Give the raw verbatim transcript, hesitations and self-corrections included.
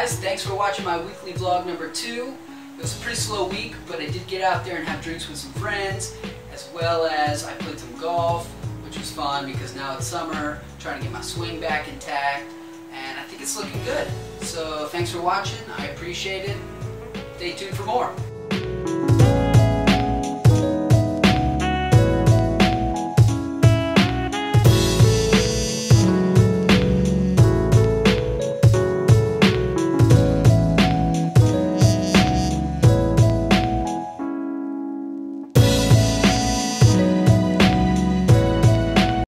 guys, thanks for watching my weekly vlog number two. It was a pretty slow week, but I did get out there and have drinks with some friends, as well as I played some golf, which was fun because now it's summer, trying to get my swing back intact, and I think it's looking good. So thanks for watching, I appreciate it. Stay tuned for more.